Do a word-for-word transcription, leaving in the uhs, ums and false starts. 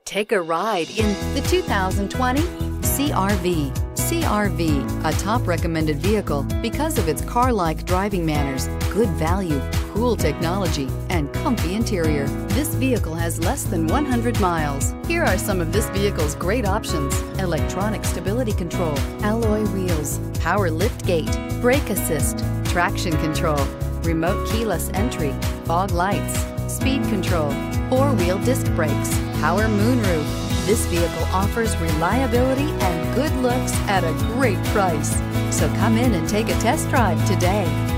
Take a ride in the two thousand twenty C R V. C R V, a top recommended vehicle because of its car-like driving manners, good value, cool technology, and comfy interior. This vehicle has less than one hundred miles. Here are some of this vehicle's great options: electronic stability control, alloy wheels, power liftgate, brake assist, traction control, remote keyless entry, fog lights, speed control, four-wheel disc brakes, power moonroof. This vehicle offers reliability and good looks at a great price. So come in and take a test drive today.